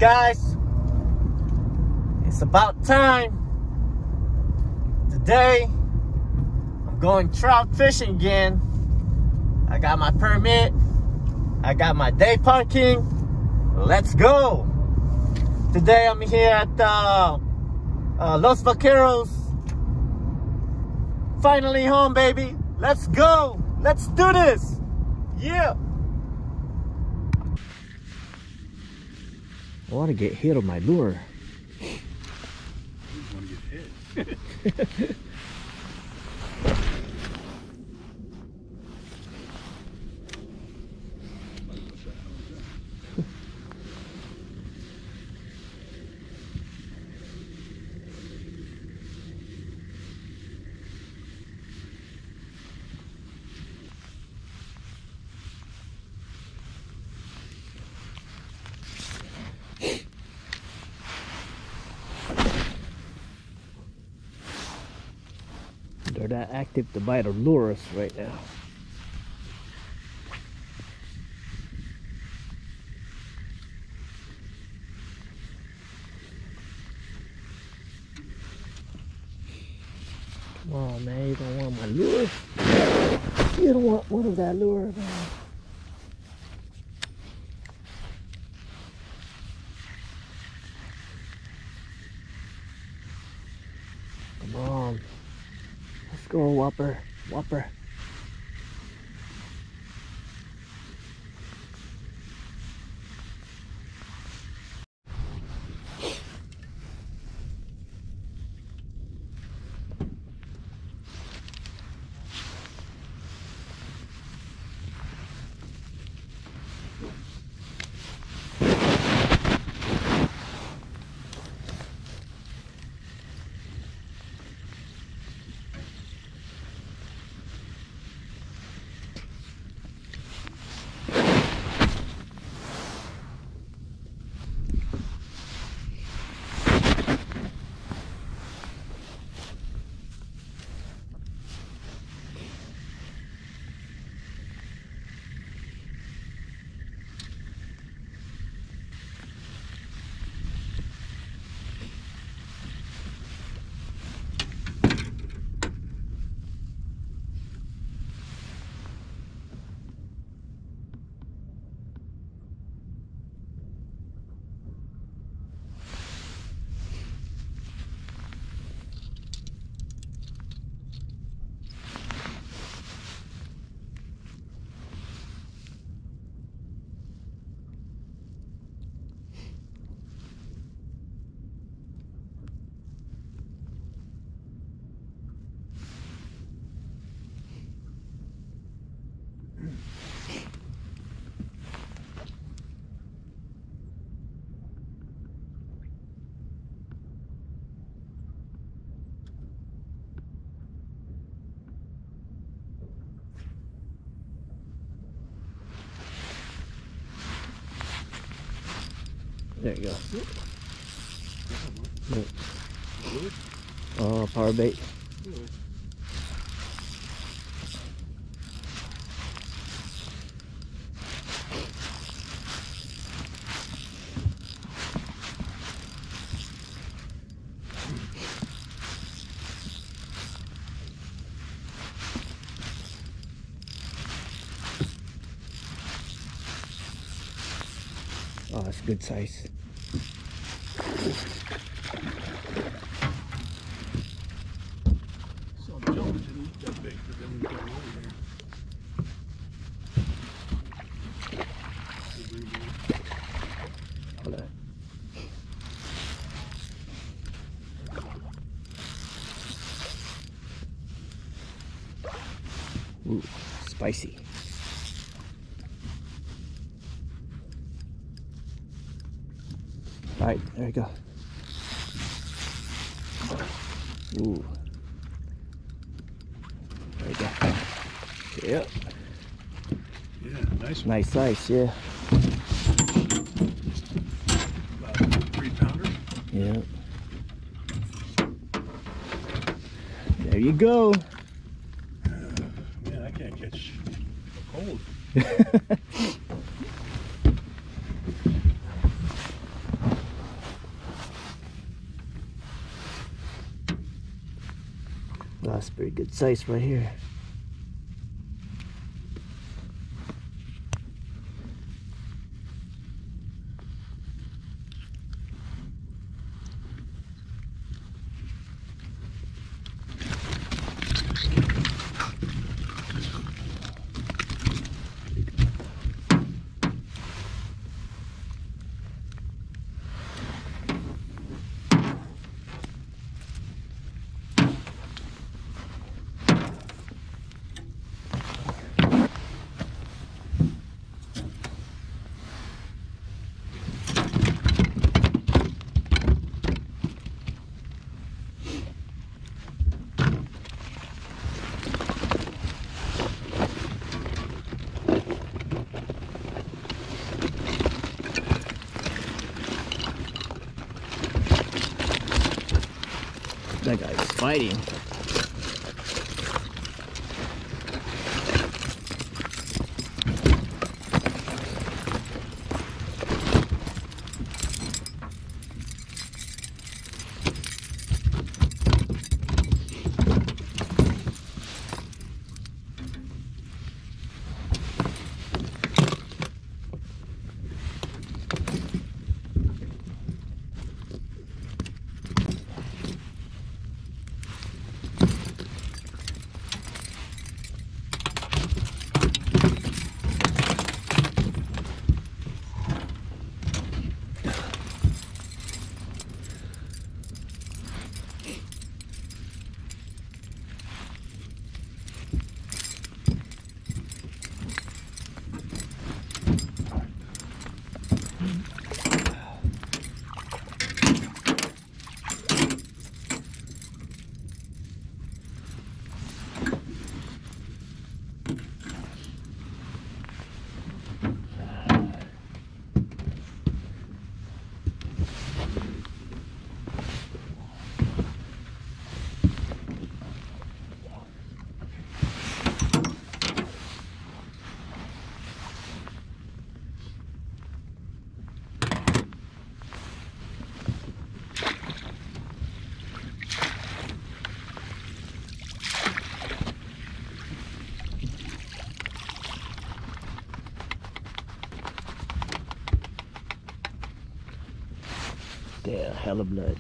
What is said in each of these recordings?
guys? It's about time. Today, I'm going trout fishing again. I got my permit. I got my day parking. Let's go. Today, I'm here at Los Vaqueros. Finally home, baby. Let's go. Let's do this. Yeah. I want to get hit on my lure. You want to get hit? They're that active to bite or lure us right now. Come on, man, you don't want my lure. You don't want one of that lure, man. Come on. Let's go, Whopper. Whopper. There you go. Look. Oh, power bait. Oh, that's good size. Saw the jump didn't eat that big, but then we got over here. Hold on. Ooh, spicy. All right, there you go. Ooh. There you go. Yep. Yeah, nice one. Nice size, yeah. About a 3-pounder. Yeah. There you go. Man, I can't catch a cold. That's pretty good size right here. That guy's fighting. Yeah, hella blood.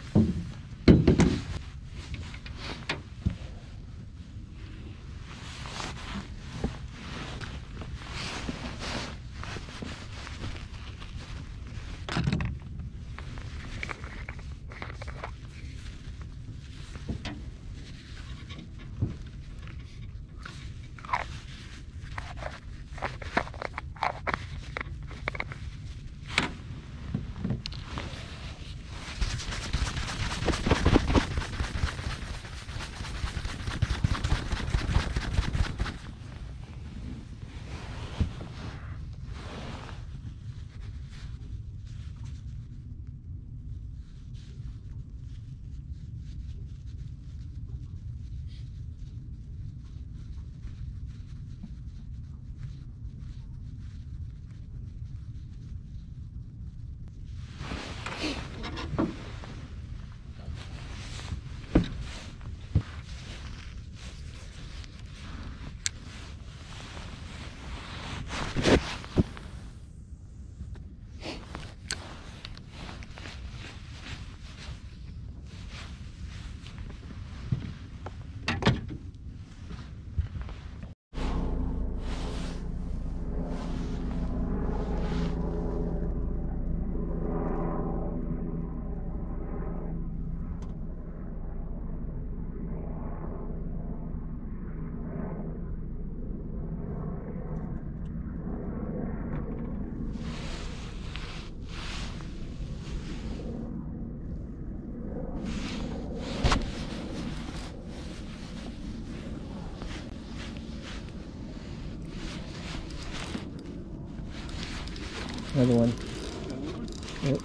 Another one. Yep.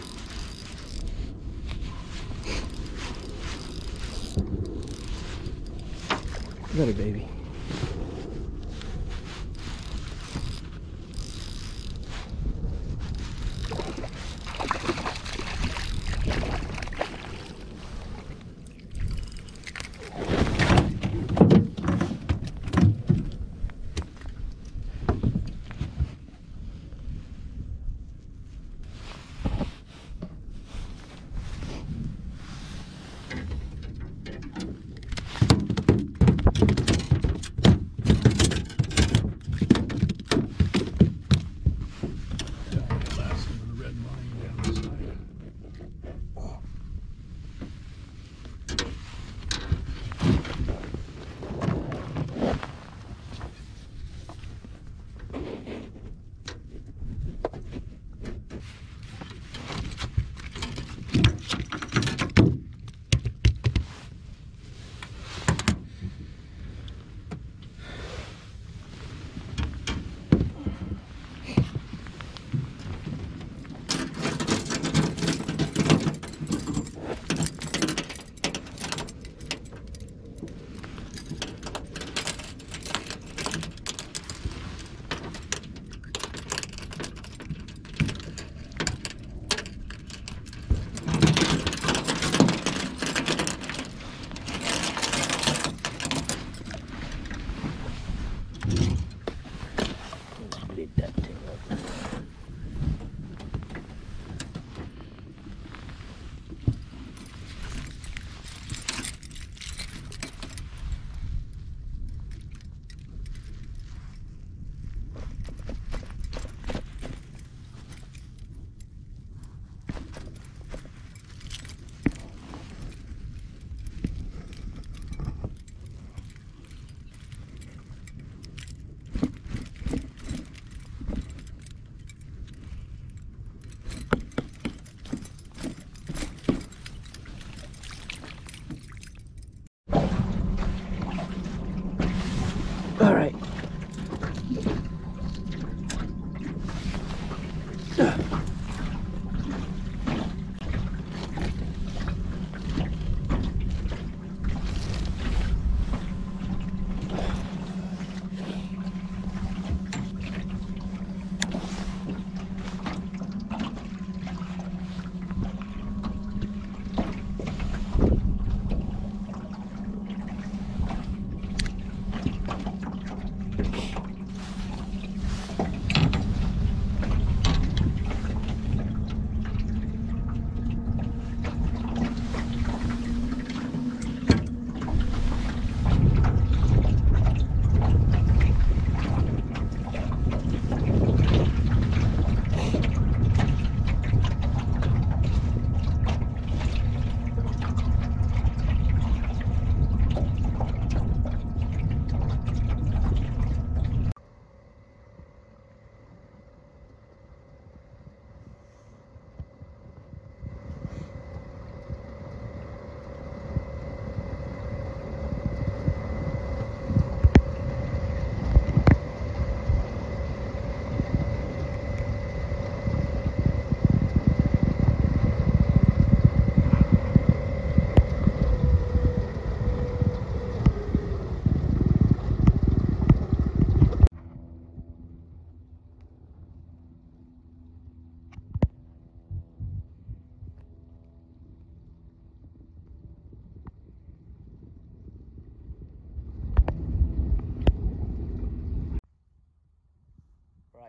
Got it, baby.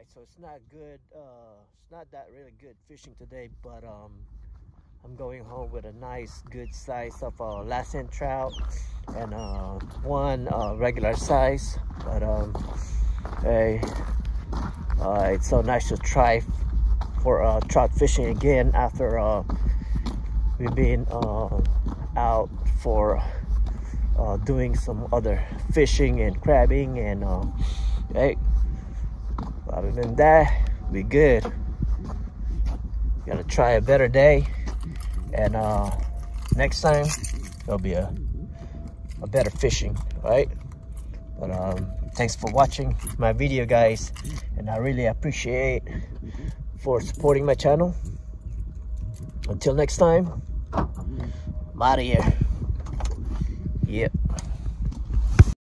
right, so it's not good. It's not that really good fishing today, but I'm going home with a nice, good size of Lassen trout and one regular size. But hey, it's so nice to try for trout fishing again after we've been out for doing some other fishing and crabbing, and hey, other than that, we good. Gotta try a better day, and next time there'll be a better fishing, right? But thanks for watching my video, guys, and I really appreciate for supporting my channel. Until next time, I'm out of here. Yep.